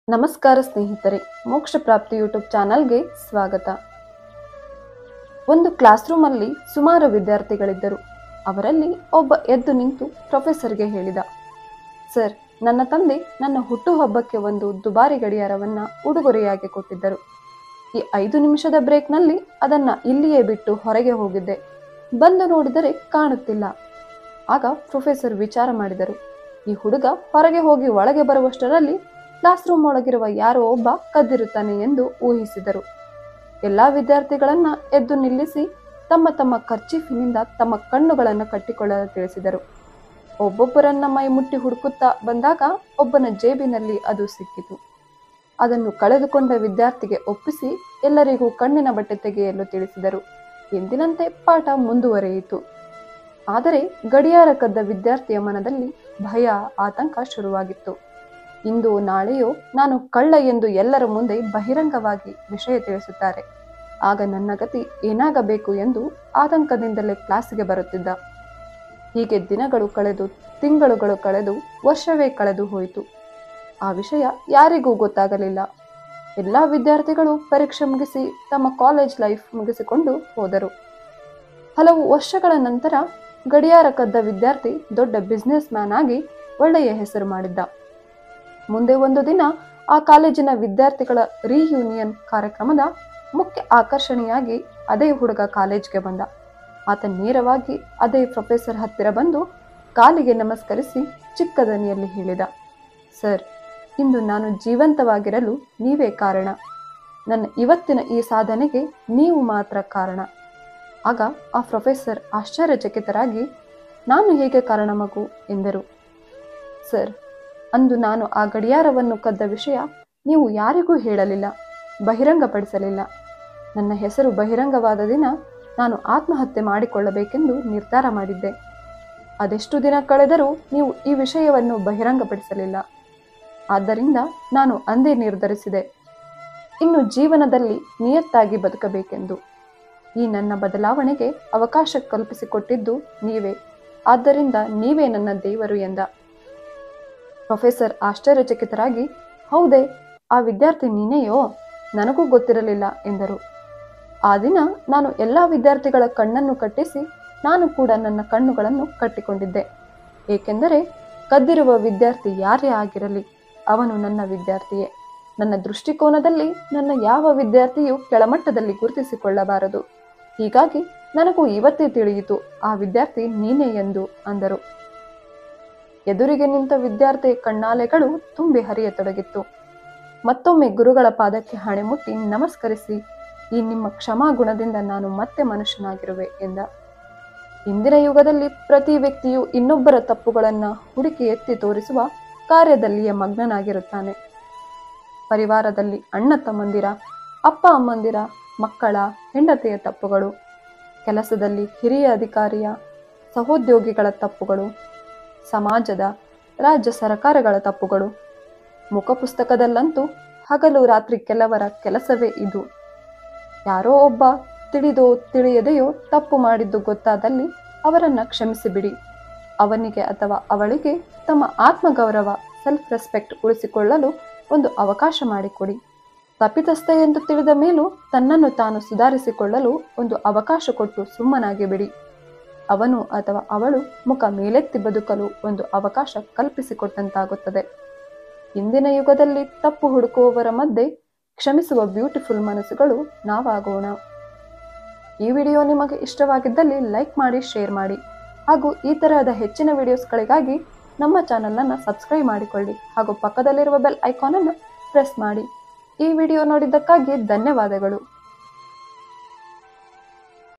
ನಮಸ್ಕಾರ ಸ್ನೇಹಿತರೆ, ಮೋಕ್ಷ ಪ್ರಾಪ್ತಿ ಯೂಟ್ಯೂಬ್ ಚಾನಲ್ಗೆ ಸ್ವಾಗತ. ಒಂದು ಕ್ಲಾಸ್ ರೂಮಲ್ಲಿ ಸುಮಾರು ವಿದ್ಯಾರ್ಥಿಗಳಿದ್ದರು. ಅವರಲ್ಲಿ ಒಬ್ಬ ಎದ್ದು ನಿಂತು ಪ್ರೊಫೆಸರ್ಗೆ ಹೇಳಿದ, ಸರ್, ನನ್ನ ತಂದೆ ನನ್ನ ಹುಟ್ಟುಹಬ್ಬಕ್ಕೆ ಒಂದು ದುಬಾರಿ ಗಡಿಯಾರವನ್ನ ಉಡುಗೊರೆಯಾಗಿ ಕೊಟ್ಟಿದ್ದರು. ಈ 5 ನಿಮಿಷದ ಬ್ರೇಕ್ನಲ್ಲಿ ಅದನ್ನ ಇಲ್ಲಿಯೇ ಬಿಟ್ಟು ಹೊರಗೆ ಹೋಗಿದ್ದೆ. ಬಂದು ನೋಡಿದರೆ ಕಾಣುತ್ತಿಲ್ಲ. ಆಗ ಪ್ರೊಫೆಸರ್ ವಿಚಾರ ಮಾಡಿದರು. ಈ ಹುಡುಗ ಹೊರಗೆ ಹೋಗಿ ಒಳಗೆ ಬರುವಷ್ಟರಲ್ಲಿ ಕ್ಲಾಸ್ ರೂಮ್ ಒಳಗಿರುವ ಯಾರೋ ಒಬ್ಬ ಕದ್ದಿರುತ್ತಾನೆ ಎಂದು ಊಹಿಸಿದರು. ಎಲ್ಲಾ ವಿದ್ಯಾರ್ಥಿಗಳನ್ನ ಎದ್ದು ನಿಲ್ಲಿಸಿ ತಮ್ಮ ತಮ್ಮ ಕರ್ಚೀಫಿನಿಂದ ತಮ್ಮ ಕಣ್ಣುಗಳನ್ನು ಕಟ್ಟಿಕೊಳ್ಳಲು ತಿಳಿಸಿದರು. ಒಬ್ಬೊಬ್ಬರನ್ನ ಮೈ ಮುಟ್ಟಿ ಹುಡುಕುತ್ತಾ ಬಂದಾಗ ಒಬ್ಬನ ಜೇಬಿನಲ್ಲಿ ಅದು ಸಿಕ್ಕಿತು. ಅದನ್ನು ಕಳೆದುಕೊಂಡ ವಿದ್ಯಾರ್ಥಿಗೆ ಒಪ್ಪಿಸಿ ಎಲ್ಲರಿಗೂ ಕಣ್ಣಿನ ಬಟ್ಟೆ ತೆಗೆಯಲು ತಿಳಿಸಿದರು. ಎಂದಿನಂತೆ ಪಾಠ ಮುಂದುವರಿಯಿತು. ಆದರೆ ಗಡಿಯಾರ ಕದ್ದ ವಿದ್ಯಾರ್ಥಿಯ ಮನದಲ್ಲಿ ಭಯ, ಆತಂಕ ಶುರುವಾಗಿತ್ತು. ಇಂದು ನಾಳೆಯೋ ನಾನು ಕಳ್ಳ ಎಂದು ಎಲ್ಲರ ಮುಂದೆ ಬಹಿರಂಗವಾಗಿ ವಿಷಯ ತಿಳಿಸುತ್ತಾರೆ. ಆಗ ನನ್ನ ಗತಿ ಏನಾಗಬೇಕು ಎಂದು ಆತಂಕದಿಂದಲೇ ಕ್ಲಾಸಿಗೆ ಬರುತ್ತಿದ್ದ. ಹೀಗೆ ದಿನಗಳು ಕಳೆದು, ತಿಂಗಳುಗಳು ಕಳೆದು, ವರ್ಷವೇ ಕಳೆದು ಹೋಯಿತು. ಆ ವಿಷಯ ಯಾರಿಗೂ ಗೊತ್ತಾಗಲಿಲ್ಲ. ಎಲ್ಲ ವಿದ್ಯಾರ್ಥಿಗಳು ಪರೀಕ್ಷೆ ಮುಗಿಸಿ ತಮ್ಮ ಕಾಲೇಜ್ ಲೈಫ್ ಮುಗಿಸಿಕೊಂಡು ಹೋದರು. ಹಲವು ವರ್ಷಗಳ ನಂತರ ಗಡಿಯಾರ ಕದ್ದ ವಿದ್ಯಾರ್ಥಿ ದೊಡ್ಡ ಬಿಸ್ನೆಸ್ ಮ್ಯಾನ್ ಆಗಿ ಒಳ್ಳೆಯ ಹೆಸರು ಮಾಡಿದ್ದ. ಮುಂದೆ ಒಂದು ದಿನ ಆ ಕಾಲೇಜಿನ ವಿದ್ಯಾರ್ಥಿಗಳ ರಿಯೂನಿಯನ್ ಕಾರ್ಯಕ್ರಮದ ಮುಖ್ಯ ಆಕರ್ಷಣೆಯಾಗಿ ಅದೇ ಹುಡುಗ ಕಾಲೇಜ್ಗೆ ಬಂದ. ಆತ ನೇರವಾಗಿ ಅದೇ ಪ್ರೊಫೆಸರ್ ಹತ್ತಿರ ಬಂದು ಕಾಲಿಗೆ ನಮಸ್ಕರಿಸಿ ಚಿಕ್ಕ ದನಿಯಲ್ಲಿ ಹೇಳಿದ, ಸರ್, ಇಂದು ನಾನು ಜೀವಂತವಾಗಿರಲು ನೀವೇ ಕಾರಣ. ನನ್ನ ಇವತ್ತಿನ ಈ ಸಾಧನೆಗೆ ನೀವು ಮಾತ್ರ ಕಾರಣ. ಆಗ ಆ ಪ್ರೊಫೆಸರ್ ಆಶ್ಚರ್ಯಚಕಿತರಾಗಿ, ನಾನು ಹೇಗೆ ಕಾರಣ ಮಗು ಎಂದರು. ಸರ್, ಅಂದು ನಾನು ಆ ಗಡಿಯಾರವನ್ನು ಕದ್ದ ವಿಷಯ ನೀವು ಯಾರಿಗೂ ಹೇಳಲಿಲ್ಲ, ಬಹಿರಂಗಪಡಿಸಲಿಲ್ಲ. ನನ್ನ ಹೆಸರು ಬಹಿರಂಗವಾದ ದಿನ ನಾನು ಆತ್ಮಹತ್ಯೆ ಮಾಡಿಕೊಳ್ಳಬೇಕೆಂದು ನಿರ್ಧಾರ ಮಾಡಿದ್ದೆ. ಅದೆಷ್ಟು ದಿನ ಕಳೆದರೂ ನೀವು ಈ ವಿಷಯವನ್ನು ಬಹಿರಂಗಪಡಿಸಲಿಲ್ಲ. ಆದ್ದರಿಂದ ನಾನು ಅಂದೇ ನಿರ್ಧರಿಸಿದೆ, ಇನ್ನು ಜೀವನದಲ್ಲಿ ನಿಯತ್ತಾಗಿ ಬದುಕಬೇಕೆಂದು. ಈ ನನ್ನ ಬದಲಾವಣೆಗೆ ಅವಕಾಶ ಕಲ್ಪಿಸಿಕೊಟ್ಟಿದ್ದು ನೀವೇ. ಆದ್ದರಿಂದ ನೀವೇ ನನ್ನ ದೇವರು ಎಂದ. ಪ್ರೊಫೆಸರ್ ಆಶ್ಚರ್ಯಚಕಿತರಾಗಿ, ಹೌದೇ, ಆ ವಿದ್ಯಾರ್ಥಿ ನೀನೆಯೋ? ನನಗೂ ಗೊತ್ತಿರಲಿಲ್ಲ ಎಂದರು. ಆ ದಿನ ನಾನು ಎಲ್ಲ ವಿದ್ಯಾರ್ಥಿಗಳ ಕಣ್ಣನ್ನು ಕಟ್ಟಿಸಿ ನಾನು ಕೂಡ ನನ್ನ ಕಣ್ಣುಗಳನ್ನು ಕಟ್ಟಿಕೊಂಡಿದ್ದೆ. ಏಕೆಂದರೆ ಕದ್ದಿರುವ ವಿದ್ಯಾರ್ಥಿ ಯಾರೇ ಆಗಿರಲಿ, ಅವನು ನನ್ನ ವಿದ್ಯಾರ್ಥಿಯೇ. ನನ್ನ ದೃಷ್ಟಿಕೋನದಲ್ಲಿ ನನ್ನ ಯಾವ ವಿದ್ಯಾರ್ಥಿಯು ಕೆಳಮಟ್ಟದಲ್ಲಿ ಗುರುತಿಸಿಕೊಳ್ಳಬಾರದು. ಹೀಗಾಗಿ ನನಗೂ ಇವತ್ತೇ ತಿಳಿಯಿತು, ಆ ವಿದ್ಯಾರ್ಥಿ ನೀನೇ ಎಂದು ಅಂದರು. ಎದುರಿಗೆ ನಿಂತ ವಿದ್ಯಾರ್ಥಿ ಕಣ್ಣಾಲೆಗಳು ತುಂಬಿ ಹರಿಯತೊಡಗಿತ್ತು. ಮತ್ತೊಮ್ಮೆ ಗುರುಗಳ ಪಾದಕ್ಕೆ ಹಣೆ ಮುಟ್ಟಿ ನಮಸ್ಕರಿಸಿ, ಈ ನಿಮ್ಮ ಕ್ಷಮಾಗುಣದಿಂದ ನಾನು ಮತ್ತೆ ಮನುಷ್ಯನಾಗಿರುವೆ ಎಂದ. ಇಂದಿನ ಯುಗದಲ್ಲಿ ಪ್ರತಿ ವ್ಯಕ್ತಿಯು ಇನ್ನೊಬ್ಬರ ತಪ್ಪುಗಳನ್ನು ಹುಡುಕಿ ಎತ್ತಿ ತೋರಿಸುವ ಕಾರ್ಯದಲ್ಲಿಯೇ ಮಗ್ನನಾಗಿರುತ್ತಾನೆ. ಪರಿವಾರದಲ್ಲಿ ಅಣ್ಣ ತಮ್ಮಂದಿರ, ಅಪ್ಪ ಅಮ್ಮಂದಿರ, ಮಕ್ಕಳ, ಹೆಂಡತಿಯ ತಪ್ಪುಗಳು, ಕೆಲಸದಲ್ಲಿ ಹಿರಿಯ ಅಧಿಕಾರಿಯ, ಸಹೋದ್ಯೋಗಿಗಳ ತಪ್ಪುಗಳು, ಸಮಾಜದ, ರಾಜ್ಯ ಸರ್ಕಾರಗಳ ತಪ್ಪುಗಳು. ಮುಖಪುಸ್ತಕದಲ್ಲಂತೂ ಹಗಲು ರಾತ್ರಿ ಕೆಲವರ ಕೆಲಸವೇ ಇದು. ಯಾರೋ ಒಬ್ಬ ತಿಳಿದೋ ತಿಳಿಯದೆಯೋ ತಪ್ಪು ಮಾಡಿದ್ದು ಗೊತ್ತಾದಲ್ಲಿ ಅವರನ್ನು ಕ್ಷಮಿಸಿಬಿಡಿ. ಅವನಿಗೆ ಅಥವಾ ಅವಳಿಗೆ ತಮ್ಮ ಆತ್ಮಗೌರವ, ಸೆಲ್ಫ್ ರೆಸ್ಪೆಕ್ಟ್ ಉಳಿಸಿಕೊಳ್ಳಲು ಒಂದು ಅವಕಾಶ ಮಾಡಿಕೊಡಿ. ತಪ್ಪಿತಸ್ಥ ಎಂದು ತಿಳಿದ ಮೇಲೂ ತನ್ನನ್ನು ತಾನು ಸುಧಾರಿಸಿಕೊಳ್ಳಲು ಒಂದು ಅವಕಾಶ ಕೊಟ್ಟು ಸುಮ್ಮನಾಗಿ ಬಿಡಿ. ಅವನು ಅಥವಾ ಅವಳು ಮುಖ ಮೇಲೆತ್ತಿ ಬದುಕಲು ಒಂದು ಅವಕಾಶ ಕಲ್ಪಿಸಿಕೊಟ್ಟಂತಾಗುತ್ತದೆ. ಇಂದಿನ ಯುಗದಲ್ಲಿ ತಪ್ಪು ಹುಡುಕುವವರ ಮಧ್ಯೆ ಕ್ಷಮಿಸುವ ಬ್ಯೂಟಿಫುಲ್ ಮನಸ್ಸುಗಳು ನಾವಾಗೋಣ. ಈ ವಿಡಿಯೋ ನಿಮಗೆ ಇಷ್ಟವಾಗಿದ್ದಲ್ಲಿ ಲೈಕ್ ಮಾಡಿ, ಶೇರ್ ಮಾಡಿ, ಹಾಗೂ ಈ ತರಹದ ಹೆಚ್ಚಿನ ವಿಡಿಯೋಸ್ಗಳಿಗಾಗಿ ನಮ್ಮ ಚಾನಲನ್ನು ಸಬ್ಸ್ಕ್ರೈಬ್ ಮಾಡಿಕೊಳ್ಳಿ, ಹಾಗೂ ಪಕ್ಕದಲ್ಲಿರುವ ಬೆಲ್ ಐಕಾನ್ ಅನ್ನು ಪ್ರೆಸ್ ಮಾಡಿ. ಈ ವಿಡಿಯೋ ನೋಡಿದ್ದಕ್ಕಾಗಿ ಧನ್ಯವಾದಗಳು.